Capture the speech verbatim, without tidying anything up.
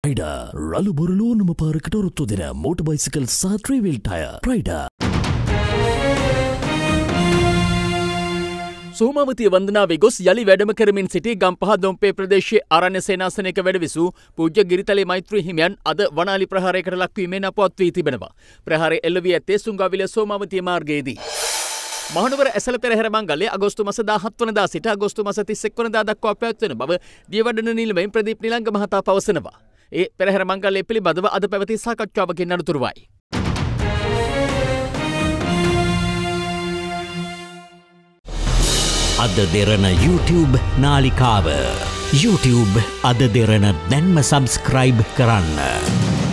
ප්‍රයිඩා රළු බොරළු ඕනම පාරකට ඔරොත්තු දෙන මෝටර් බයිසිකල් සහ ත්‍රිවිල් ටයර්. ප්‍රයිඩා. සෝමාවතිය වන්දනාවේ ගොස් යලි වැඩම කරමින් සිටි ගම්පහ දොම්පේ ප්‍රදේශයේ ආරණ්‍ය සේනාසනයක වැඩ විසූ පූජ්‍ය ගිරිතලේ මෛත්‍රී හිමියන් අද වනාලි ප්‍රහාරයකට ලක්වීමෙන් අපවත් වී තිබෙනවා. ප්‍රහාරය එල්ල වී ඇත්තේ සුංගාවිල සෝමාවතිය මාර්ගයේදී. මහනුවර ඇසළ පෙරහැර මංගල්‍යය අගෝස්තු මාස දාහත් වනදා සිට අගෝස්තු මාස තිස් එක් වනදා දක්වා පැවැත්වෙන බව දියවඩන නිලමේන් ප්‍රදීප් නිලංග මහතා පවසනවා. ඒ පෙරහැර මංගල්‍යය පිළිබඳව අද පැවති සාකච්ඡාවකින් අනතුරුවයි. අද දෙරණ YouTube නාලිකාව YouTube අද දෙරණ දැන්ම සබස්ක්‍රයිබ් කරන්න.